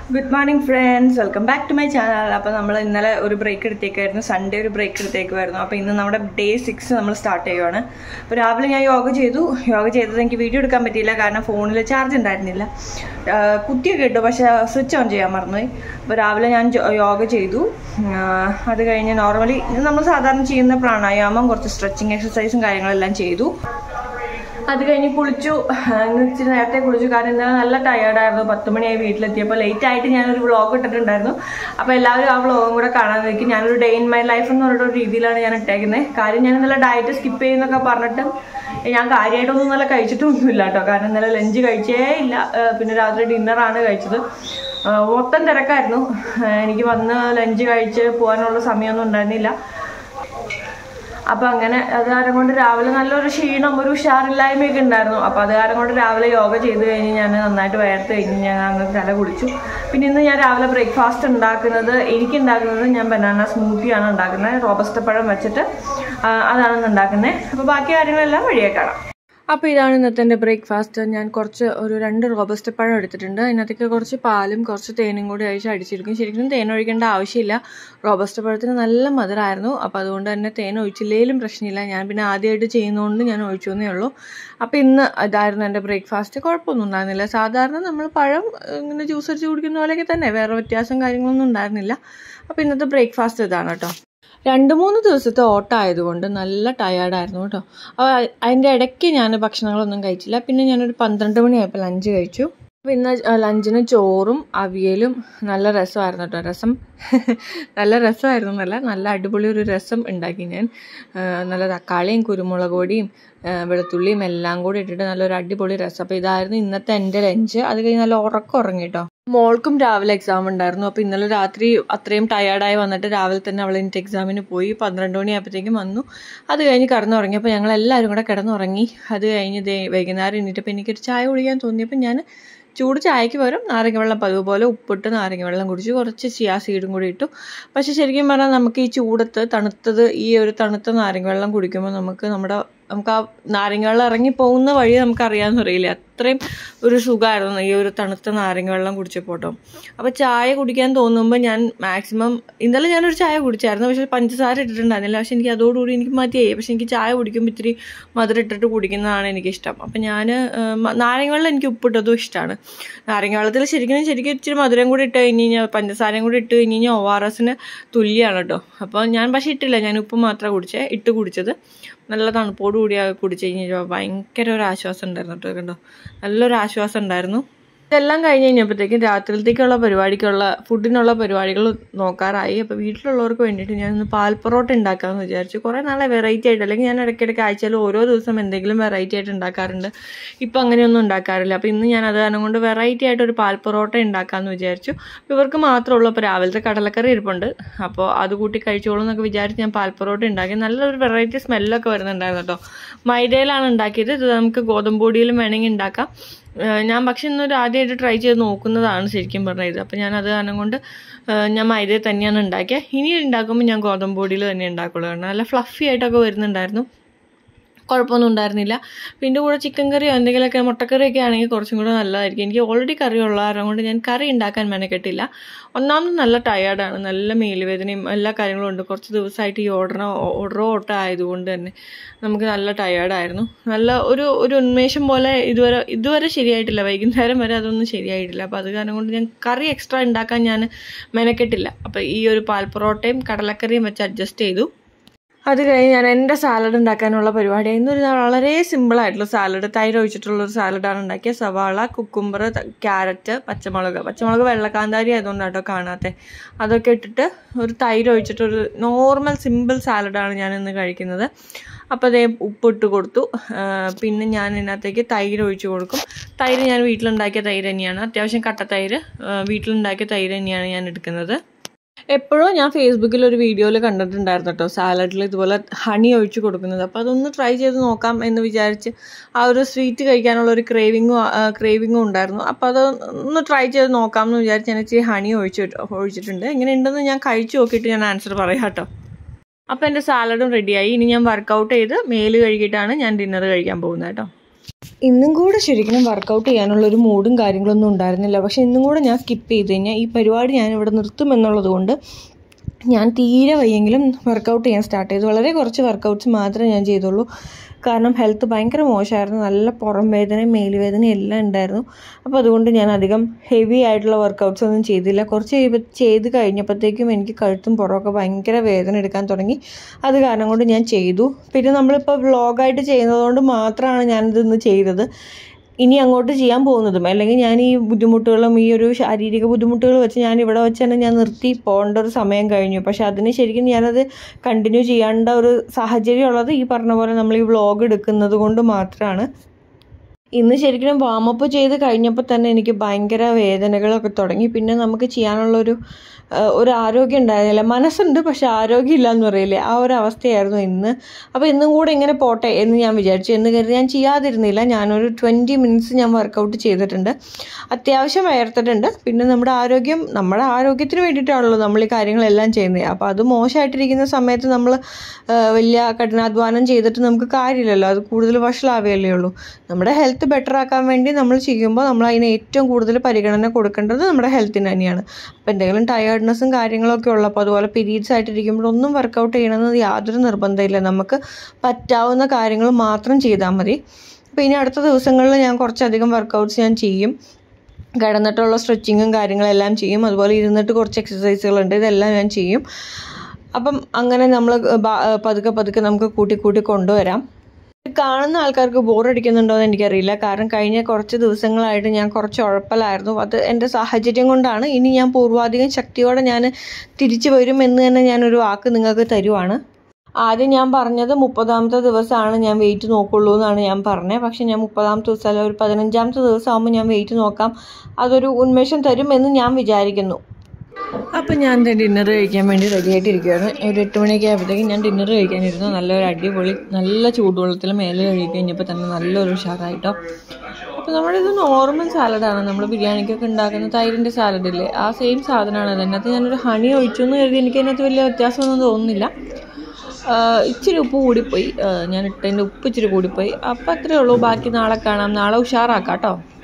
Good morning friends, welcome back to my channel. അപ്പോൾ നമ്മൾ ഇന്നലെ ഒരു ബ്രേക്ക് എടുത്തേക്കായിരുന്നു, സൺഡേ ഒരു ബ്രേക്ക് എടുത്തേക്കുമായിരുന്നു. അപ്പോൾ ഇന്ന് നമ്മുടെ ഡേ 6 നമ്മൾ സ്റ്റാർട്ട് ചെയ്യുവാണ്. അപ്പോൾ രാവിലെ ഞാൻ യോഗ ചെയ്തത് എനിക്ക് വീഡിയോ എടുക്കാൻ പറ്റിയില്ല, കാരണം ഫോണിൽ ചാർജ് ഉണ്ടായിരുന്നില്ല. കുത്തിയൊക്കെ ഇട്ടു, പക്ഷേ സ്വിച്ച് ഓൺ ചെയ്യാൻ മറന്നുപോയി. അപ്പോൾ രാവിലെ ഞാൻ യോഗ ചെയ്തു. അത് കഴിഞ്ഞ് നോർമലി നമ്മൾ സാധാരണ ചെയ്യുന്ന പ്രാണായാമം, കുറച്ച് സ്ട്രെച്ചിങ് എക്സസൈസും കാര്യങ്ങളെല്ലാം ചെയ്തു. അത് കഴിഞ്ഞ് കുളിച്ചു. ഇച്ചിരി നേരത്തെ കുളിച്ചു, കാരണം ഇന്നലെ നല്ല ടയേർഡായിരുന്നു. 10 മണിയായി വീട്ടിലെത്തിയപ്പോൾ. ലേറ്റ് ആയിട്ട് ഞാനൊരു വ്ളോഗ് ഇട്ടിട്ടുണ്ടായിരുന്നു. അപ്പോൾ എല്ലാവരും ആ വ്ളോഗും കൂടെ കാണാൻ നോക്കി. ഞാനൊരു ഡേ ഇൻ മൈ ലൈഫ് എന്ന് പറഞ്ഞിട്ടൊരു രീതിയിലാണ് ഞാൻ ഇട്ടേക്കുന്നത്. കാര്യം ഞാൻ ഇന്നലെ ഡയറ്റ് സ്കിപ്പ് ചെയ്യുന്നൊക്കെ പറഞ്ഞിട്ട് ഞാൻ കാര്യമായിട്ടൊന്നും നല്ല കഴിച്ചിട്ടൊന്നുമില്ല കേട്ടോ. കാരണം ഇന്നലെ ലഞ്ച് കഴിച്ചേ ഇല്ല, പിന്നെ രാത്രി ഡിന്നറാണ് കഴിച്ചത്. മൊത്തം തിരക്കായിരുന്നു. എനിക്ക് വന്ന് ലഞ്ച് കഴിച്ച് പോകാനുള്ള സമയമൊന്നും ഉണ്ടായിരുന്നില്ല. അപ്പോൾ അങ്ങനെ അത് കാരണം കൊണ്ട് രാവിലെ നല്ലൊരു ക്ഷീണം, ഒരു ഉഷാറില്ലായ്മയൊക്കെ ഉണ്ടായിരുന്നു. അപ്പോൾ അത് കാരണം കൊണ്ട് രാവിലെ യോഗ ചെയ്ത് കഴിഞ്ഞ് ഞാൻ നന്നായിട്ട് വയർത്ത് കഴിഞ്ഞ് ഞാൻ അങ്ങ് തല കുടിച്ചു. പിന്നെ ഇന്ന് ഞാൻ രാവിലെ ബ്രേക്ക്ഫാസ്റ്റ് ഉണ്ടാക്കുന്നത് ഞാൻ ബനാന സ്മൂത്തിയാണ് ഉണ്ടാക്കുന്നത്. റോബസ്റ്റ പഴം വെച്ചിട്ട് അതാണ് ഉണ്ടാക്കുന്നത്. അപ്പോൾ ബാക്കി കാര്യങ്ങളെല്ലാം വഴിയേ കാണാം. അപ്പോൾ ഇതാണ് ഇന്നത്തെ എൻ്റെ ബ്രേക്ക്ഫാസ്റ്റ്. ഞാൻ ഒരു 2 റോബസ്റ്റ പഴം എടുത്തിട്ടുണ്ട്. അതിനകത്തേക്ക് കുറച്ച് പാലും കുറച്ച് തേനും കൂടി ഒഴിച്ചടിച്ചെടുക്കും. ശരിക്കും തേൻ ഒഴിക്കേണ്ട ആവശ്യമില്ല. റോബസ്റ്റ പഴത്തിന് നല്ല മധുരമായിരുന്നു. അപ്പോൾ അതുകൊണ്ട് തന്നെ തേൻ ഒഴിച്ചില്ലെങ്കിലും പ്രശ്നമില്ല. ഞാൻ പിന്നെ ആദ്യമായിട്ട് ചെയ്യുന്നതുകൊണ്ട് ഞാൻ ഒഴിച്ചു എന്നേ ഉള്ളൂ. അപ്പോൾ ഇന്ന് ഇതായിരുന്നു എൻ്റെ ബ്രേക്ക്ഫാസ്റ്റ്. കുഴപ്പമൊന്നും ഉണ്ടായിരുന്നില്ല. സാധാരണ നമ്മൾ പഴം ഇങ്ങനെ ജ്യൂസ് അടിച്ച് കുടിക്കുന്ന പോലെയൊക്കെ തന്നെ, വേറെ വ്യത്യാസം കാര്യങ്ങളൊന്നും ഉണ്ടായിരുന്നില്ല. അപ്പോൾ ഇന്നത്തെ ബ്രേക്ക്ഫാസ്റ്റ് ഇതാണ് കേട്ടോ. 2-3 ദിവസത്തെ ഓട്ടമായതുകൊണ്ട് നല്ല ടയേർഡായിരുന്നു കേട്ടോ. അപ്പോൾ അതിൻ്റെ ഇടയ്ക്ക് ഞാൻ ഭക്ഷണങ്ങളൊന്നും കഴിച്ചില്ല. പിന്നെ ഞാനൊരു 12 മണിയായപ്പോൾ ലഞ്ച് കഴിച്ചു. അപ്പോൾ ഇന്ന് ലഞ്ചിന് ചോറും അവിയലും നല്ല രസമായിരുന്നു കേട്ടോ. നല്ല രസമായിരുന്നല്ല, നല്ല അടിപൊളി ഒരു രസം ഉണ്ടാക്കി ഞാൻ. നല്ല തക്കാളിയും കുരുമുളക് പൊടിയും വെളുത്തുള്ളിയും എല്ലാം കൂടി ഇട്ടിട്ട് നല്ലൊരു അടിപൊളി രസം. അപ്പോൾ ഇതായിരുന്നു ഇന്നത്തെ എൻ്റെ ലഞ്ച്. അത് കഴിഞ്ഞ് നല്ല ഉറങ്ങി കേട്ടോ. മോൾക്കും രാവിലെ എക്സാം ഉണ്ടായിരുന്നു. അപ്പോൾ ഇന്നലെ രാത്രി അത്രയും ടയേർഡായി വന്നിട്ട് രാവിലെ തന്നെ അവൾ എനിക്ക് എക്സാമിന് പോയി. 12 മണിയായപ്പോഴത്തേക്കും വന്നു. അത് കഴിഞ്ഞ് കിടന്നുറങ്ങി. അപ്പോൾ ഞങ്ങളെല്ലാവരും കൂടെ കിടന്നുറങ്ങി. അത് കഴിഞ്ഞ് വൈകുന്നേരം എണീറ്റപ്പോൾ എനിക്കൊരു ചായ കുടിക്കാൻ തോന്നിയപ്പോൾ ഞാൻ ചൂട് ചായക്ക് പകരം നാരങ്ങ വെള്ളം പതിവുപോലെ ഉപ്പിട്ട് നാരങ്ങ വെള്ളം കുടിച്ചു. കുറച്ച് ചിയാ സീഡും കൂടി ഇട്ടു. പക്ഷെ ശരിക്കും പറഞ്ഞാൽ നമുക്ക് ഈ ചൂടത്ത് തണുത്ത നാരങ്ങ വെള്ളം കുടിക്കുമ്പോൾ നമുക്ക് ആ നാരങ്ങ വെള്ളം ഇറങ്ങിപ്പോകുന്ന വഴി നമുക്കറിയാമെന്ന് അറിയില്ല. അത്രയും ഒരു സുഖമായിരുന്നു ഈ ഒരു തണുത്ത നാരങ്ങ വെള്ളം കുടിച്ചപ്പോൾ കേട്ടോ. അപ്പോൾ ചായ കുടിക്കാൻ തോന്നുമ്പോൾ ഞാൻ മാക്സിമം ഇന്നലെ ഞാനൊരു ചായ കുടിച്ചായിരുന്നു, പക്ഷേ പഞ്ചസാര ഇട്ടിട്ടുണ്ടായിരുന്നില്ല. പക്ഷെ എനിക്ക് അതോടുകൂടി എനിക്ക് മതിയായി. പക്ഷെ എനിക്ക് ചായ കുടിക്കുമ്പോൾ ഇത്തിരി മധുരം ഇട്ടിട്ട് കുടിക്കുന്നതാണ് എനിക്കിഷ്ടം. അപ്പം ഞാൻ നാരങ്ങ വെള്ളം എനിക്ക് ഉപ്പിട്ടതും ഇഷ്ടമാണ്. നാരങ്ങ വെള്ളത്തിൽ ശരിക്കും ഇച്ചിരി മധുരം കൂടി ഇട്ട് കഴിഞ്ഞ് കഴിഞ്ഞാൽ, പഞ്ചസാരയും കൂടി ഇട്ട് കഴിഞ്ഞ് കഴിഞ്ഞാൽ ORSന് തുല്യമാണ് കേട്ടോ. അപ്പോൾ ഞാൻ പക്ഷേ ഇട്ടില്ല, ഞാൻ ഉപ്പ് മാത്രമേ കുടിച്ചത്. നല്ല തണുപ്പോട് കൂടി കുടിച്ചു കഴിഞ്ഞാൽ ഭയങ്കര ഒരു ആശ്വാസം ഉണ്ടായിരുന്നു കേട്ടോ. കണ്ടോ, നല്ലൊരു ആശ്വാസം ഉണ്ടായിരുന്നു. ഇതെല്ലാം കഴിഞ്ഞ് കഴിഞ്ഞപ്പോഴത്തേക്കും രാത്രിയിലത്തേക്കുള്ള ഫുഡിനുള്ള പരിപാടികൾ നോക്കാറായി. അപ്പോൾ വീട്ടിലുള്ളവർക്ക് വേണ്ടിയിട്ട് ഞാനൊന്ന് പാൽ പൊറോട്ട ഉണ്ടാക്കാമെന്ന് വിചാരിച്ചു. കുറേ നാളെ വെറൈറ്റി ആയിട്ട്, അല്ലെങ്കിൽ ഞാൻ ഇടയ്ക്കിടയ്ക്ക് ആഴ്ചയിൽ ഓരോ ദിവസം എന്തെങ്കിലും വെറൈറ്റി ആയിട്ട് ഉണ്ടാക്കാറുണ്ട്. ഇപ്പം അങ്ങനെയൊന്നും ഉണ്ടാക്കാറില്ല. അപ്പോൾ ഇന്ന് ഞാൻ അത് കാരണം കൊണ്ട് വെറൈറ്റി ആയിട്ട് ഒരു പാൽ പൊറോട്ട ഉണ്ടാക്കാമെന്ന് വിചാരിച്ചു. ഇവർക്ക് മാത്രമേ ഉള്ളൂ. അപ്പോൾ രാവിലത്തെ കടലക്കറി ഇരിപ്പുണ്ട്, അപ്പോൾ അത് കൂട്ടി കഴിച്ചോളൂ എന്നൊക്കെ വിചാരിച്ച് ഞാൻ പാൽ പൊറോട്ട ഉണ്ടാക്കി. നല്ലൊരു വെറൈറ്റി സ്മെല്ലൊക്കെ വരുന്നുണ്ടായിരുന്നു കേട്ടോ. മൈദയിലാണ് ഉണ്ടാക്കിയത്. ഇത് നമുക്ക് ഗോതമ്പ് പൊടിയിലും വേണമെങ്കിൽ ഉണ്ടാക്കാം. ഞാൻ പക്ഷെ ഇന്നൊരു ആദ്യമായിട്ട് ട്രൈ ചെയ്ത് നോക്കുന്നതാണ് ശരിക്കും പറഞ്ഞത്. അപ്പോൾ ഞാൻ അത് കാരണം കൊണ്ട് ഞാൻ മൈദയിൽ തന്നെയാണ് ഉണ്ടാക്കിയത്. ഇനി ഉണ്ടാക്കുമ്പോൾ ഞാൻ ഗോതമ്പ് പൊടിയിൽ തന്നെ ഉണ്ടാക്കുള്ളൂ. കാരണം നല്ല ഫ്ലഫി ആയിട്ടൊക്കെ വരുന്നുണ്ടായിരുന്നു, കുഴപ്പമൊന്നും ഉണ്ടായിരുന്നില്ല. പിന്നെ കൂടെ ചിക്കൻ കറിയോ എന്തെങ്കിലുമൊക്കെ മുട്ടക്കറിയൊക്കെ ആണെങ്കിൽ കുറച്ചും കൂടെ നല്ലതായിരിക്കും. എനിക്ക് ഓൾറെഡി കറി ഉള്ള കാരണം കൊണ്ട് ഞാൻ കറി ഉണ്ടാക്കാൻ മെനക്കെട്ടില്ല. ഒന്നാമത് നല്ല ടയേർഡാണ്, നല്ല മേലുവേദനയും എല്ലാ കാര്യങ്ങളും ഉണ്ട്. കുറച്ച് ദിവസമായിട്ട് ഈ ഓട്ടം ആയതുകൊണ്ട് തന്നെ നമുക്ക് നല്ല ടയേർഡായിരുന്നു. നല്ല ഒരു ഉന്മേഷം പോലെ ഇതുവരെ ശരിയായിട്ടില്ല. വൈകുന്നേരം വരെ അതൊന്നും ശരിയായിട്ടില്ല. അപ്പോൾ അത് കാരണം കൊണ്ട് ഞാൻ കറി എക്സ്ട്രാ ഉണ്ടാക്കാൻ ഞാൻ മെനക്കെട്ടില്ല. അപ്പോൾ ഈ ഒരു പാൽ പൊറോട്ടയും കടലക്കറിയും വെച്ച് അഡ്ജസ്റ്റ് ചെയ്തു. അത് കഴിഞ്ഞ് ഞാൻ എൻ്റെ സാലഡ് ഉണ്ടാക്കാനുള്ള പരിപാടി. ഇന്നൊരു വളരെ സിമ്പിളായിട്ടുള്ള സാലഡ്, തൈര് ഒഴിച്ചിട്ടുള്ളൊരു സാലഡാണ് ഉണ്ടാക്കിയത്. സവാള, കുക്കുംബർ, ക്യാരറ്റ്, പച്ചമുളക് വെള്ളക്കാന്താരി ആയതുകൊണ്ടാണ് കേട്ടോ കാണാത്തത്. അതൊക്കെ ഇട്ടിട്ട് ഒരു തൈര് ഒഴിച്ചിട്ടൊരു നോർമൽ സിമ്പിൾ സാലഡാണ് ഞാൻ ഇന്ന് കഴിക്കുന്നത്. അപ്പോൾ അതേ ഉപ്പിട്ട് കൊടുത്തു. പിന്നെ ഞാൻ ഇതിനകത്തേക്ക് തൈര് ഒഴിച്ച് കൊടുക്കും. തൈര് ഞാൻ വീട്ടിലുണ്ടാക്കിയ തൈര് തന്നെയാണ്, അത്യാവശ്യം കട്ട തൈര്, വീട്ടിലുണ്ടാക്കിയ തൈര് തന്നെയാണ് ഞാൻ എടുക്കുന്നത്. എപ്പോഴും ഞാൻ ഫേസ്ബുക്കിൽ ഒരു വീഡിയോയിൽ കണ്ടിട്ടുണ്ടായിരുന്നു കേട്ടോ, സാലഡിൽ ഇതുപോലെ ഹണി ഒഴിച്ച് കൊടുക്കുന്നത്. അപ്പോൾ അതൊന്ന് ട്രൈ ചെയ്ത് നോക്കാം എന്ന് വിചാരിച്ച് ആ ഒരു സ്വീറ്റ് കഴിക്കാനുള്ള ഒരു ക്രേവിങ്ങും ഉണ്ടായിരുന്നു. അപ്പോൾ അതൊന്ന് ട്രൈ ചെയ്ത് നോക്കാം എന്ന് വിചാരിച്ച് ഞാൻ ഇച്ചിരി ഹണി ഒഴിച്ചിട്ടുണ്ട്. എങ്ങനെയുണ്ടെന്ന് ഞാൻ കഴിച്ചു നോക്കിയിട്ട് ഞാൻ ആൻസർ പറയാം കേട്ടോ. അപ്പോൾ എൻ്റെ സാലഡും റെഡിയായി. ഇനി ഞാൻ വർക്കൗട്ട് ചെയ്ത് മേല് കഴുകിയിട്ടാണ് ഞാൻ ഡിന്നർ കഴിക്കാൻ പോകുന്നത് കേട്ടോ. ഇന്നും കൂടെ ശരിക്കും വർക്കൗട്ട് ചെയ്യാനുള്ളൊരു മൂഡും കാര്യങ്ങളൊന്നും ഉണ്ടായിരുന്നില്ല. പക്ഷേ ഇന്നും കൂടെ ഞാൻ സ്കിപ്പ് ചെയ്ത് കഴിഞ്ഞാൽ ഈ പരിപാടി ഞാനിവിടെ നിർത്തുമെന്നുള്ളത് കൊണ്ട് ഞാൻ തീരെ വയ്യെങ്കിലും വർക്കൗട്ട് ചെയ്യാൻ സ്റ്റാർട്ട് ചെയ്തു. വളരെ കുറച്ച് വർക്കൗട്ട്സ് മാത്രമേ ഞാൻ ചെയ്തുള്ളൂ. കാരണം ഹെൽത്ത് ഭയങ്കര മോശമായിരുന്നു. നല്ല പുറം വേദനയും മേലുവേദനയും എല്ലാം ഉണ്ടായിരുന്നു. അപ്പോൾ അതുകൊണ്ട് ഞാൻ അധികം ഹെവി ആയിട്ടുള്ള വർക്കൗട്ട്സ് ഒന്നും ചെയ്തില്ല. കുറച്ച് ചെയ്ത് കഴിഞ്ഞപ്പോഴത്തേക്കും എനിക്ക് കഴുത്തും പുറമൊക്കെ ഭയങ്കര വേദന എടുക്കാൻ തുടങ്ങി. അത് കാരണം കൊണ്ട് ഞാൻ ചെയ്തു. പിന്നെ നമ്മളിപ്പോൾ വ്ളോഗായിട്ട് ചെയ്യുന്നതുകൊണ്ട് മാത്രമാണ് ഞാനിതൊന്ന് ചെയ്തത്. ഇനി അങ്ങോട്ട് ചെയ്യാൻ പോകുന്നതും അല്ലെങ്കിൽ ഞാൻ ഈ ബുദ്ധിമുട്ടുകളും ഈ ഒരു ശാരീരിക ബുദ്ധിമുട്ടുകൾ വെച്ച് ഞാൻ ഇവിടെ വെച്ച് തന്നെ ഞാൻ നിർത്തി പോകേണ്ട ഒരു സമയം കഴിഞ്ഞു. പക്ഷെ അതിന് ശരിക്കും ഞാനത് കണ്ടിന്യൂ ചെയ്യേണ്ട ഒരു സാഹചര്യം ഉള്ളത് ഈ പറഞ്ഞ പോലെ നമ്മൾ ഈ വ്ളോഗ് എടുക്കുന്നത് കൊണ്ട് മാത്രമാണ്. ഇന്ന് ശരിക്കും വാമപ്പ് ചെയ്ത് കഴിഞ്ഞപ്പോൾ തന്നെ എനിക്ക് ഭയങ്കര വേദനകളൊക്കെ തുടങ്ങി. പിന്നെ നമുക്ക് ചെയ്യാനുള്ളൊരു ആരോഗ്യം ഉണ്ടായിരുന്നില്ല. മനസ്സുണ്ട് പക്ഷെ ആരോഗ്യം ഇല്ല എന്ന് പറയില്ലേ, ആ ഒരു അവസ്ഥയായിരുന്നു ഇന്ന്. അപ്പോൾ ഇന്നും കൂടെ ഇങ്ങനെ പോട്ടെ എന്ന് ഞാൻ വിചാരിച്ചു. എന്ന് കരുതി ഞാൻ ചെയ്യാതിരുന്നില്ല. ഞാനൊരു 20 മിനിറ്റ്സ് ഞാൻ വർക്കൗട്ട് ചെയ്തിട്ടുണ്ട്. അത്യാവശ്യം വയർത്തിട്ടുണ്ട്. പിന്നെ നമ്മുടെ ആരോഗ്യത്തിന് വേണ്ടിയിട്ടാണല്ലോ നമ്മൾ ഈ കാര്യങ്ങളെല്ലാം ചെയ്യുന്നത്. അപ്പോൾ അത് മോശമായിട്ടിരിക്കുന്ന സമയത്ത് നമ്മൾ വലിയ കഠിനാധ്വാനം ചെയ്തിട്ട് നമുക്ക് കാര്യമില്ലല്ലോ, അത് കൂടുതൽ വഷളാവുകയല്ലേ ഉള്ളൂ. നമ്മുടെ ഹെൽത്ത് ബെറ്റർ ആക്കാൻ വേണ്ടി നമ്മൾ ചെയ്യുമ്പോൾ നമ്മൾ അതിന് ഏറ്റവും കൂടുതൽ പരിഗണന കൊടുക്കേണ്ടത് നമ്മുടെ ഹെൽത്തിന് തന്നെയാണ്. അപ്പോൾ എന്തെങ്കിലും ടയേർഡ്നെസ്സും കാര്യങ്ങളൊക്കെ ഉള്ളപ്പോൾ അതുപോലെ പീരീഡ്സ് ആയിട്ടിരിക്കുമ്പോഴൊന്നും വർക്കൗട്ട് ചെയ്യണമെന്ന് യാതൊരു നിർബന്ധമില്ല. നമുക്ക് പറ്റാവുന്ന കാര്യങ്ങൾ മാത്രം ചെയ്താൽ മതി. അപ്പോൾ ഇനി അടുത്ത ദിവസങ്ങളിൽ ഞാൻ കുറച്ചധികം വർക്കൗട്ട്സ് ഞാൻ ചെയ്യും. കിടന്നിട്ടുള്ള സ്ട്രെച്ചിങ്ങും കാര്യങ്ങളെല്ലാം ചെയ്യും. അതുപോലെ ഇരുന്നിട്ട് കുറച്ച് എക്സസൈസുകളുണ്ട്, ഇതെല്ലാം ഞാൻ ചെയ്യും. അപ്പം അങ്ങനെ നമ്മൾ പതുക്കെ നമുക്ക് കൂട്ടി കൊണ്ടുവരാം. കാണുന്ന ആൾക്കാർക്ക് ബോറടിക്കുന്നുണ്ടോ എന്ന് എനിക്കറിയില്ല. കാരണം കഴിഞ്ഞ കുറച്ച് ദിവസങ്ങളായിട്ട് ഞാൻ കുറച്ച് ഉഴപ്പലായിരുന്നു. അത് എൻ്റെ സാഹചര്യം കൊണ്ടാണ്. ഇനി ഞാൻ പൂർവാധികം ശക്തിയോടെ ഞാൻ തിരിച്ചു വരും എന്ന് തന്നെ ഞാനൊരു വാക്ക് നിങ്ങൾക്ക് തരുവാണ്. ആദ്യം ഞാൻ പറഞ്ഞത് 30ാമത്തെ ദിവസമാണ് ഞാൻ വെയിറ്റ് നോക്കുള്ളൂ എന്നാണ് ഞാൻ പറഞ്ഞത്. പക്ഷെ ഞാൻ 30ാമത്തെ ദിവസം അല്ല, ഒരു 15ാമത്തെ ദിവസം ആകുമ്പോൾ ഞാൻ വെയിറ്റ് നോക്കാം. അതൊരു ഉന്മേഷം തരും എന്ന് ഞാൻ വിചാരിക്കുന്നു. അപ്പം ഞാൻ ഡിന്നർ കഴിക്കാൻ വേണ്ടി റെഡി ആയിട്ടിരിക്കുകയാണ്. ഒരു 8 മണിയൊക്കെ ആയപ്പോഴത്തേക്കും ഞാൻ ഡിന്നർ കഴിക്കാനിരുന്നു. നല്ലൊരു അടിപൊളി നല്ല ചൂടുവെള്ളത്തിൽ മേലെ കഴുകി കഴിഞ്ഞപ്പോൾ തന്നെ നല്ലൊരു ഉഷാറായിട്ടോ. അപ്പോൾ നമ്മളിത് നോർമൽ സാലഡാണ്, നമ്മൾ ബിരിയാണിക്കൊക്കെ ഉണ്ടാക്കുന്ന തൈരിൻ്റെ സാലഡില്ലേ, ആ സെയിം സാധനമാണ്. അതിനകത്ത് ഞാനൊരു ഹണി ഒഴിച്ചു എന്ന് കരുതി എനിക്കതിനകത്ത് വലിയ വ്യത്യാസമൊന്നും തോന്നുന്നില്ല. ഇച്ചിരി ഉപ്പ് കൂടിപ്പോയി, ഞാൻ ഇട്ടതിൻ്റെ ഉപ്പ് ഇച്ചിരി കൂടിപ്പോയി. അപ്പോൾ അത്രയേ ഉള്ളൂ. ബാക്കി നാളെ കാണാം. നാളെ ഉഷാറാക്കാം കേട്ടോ.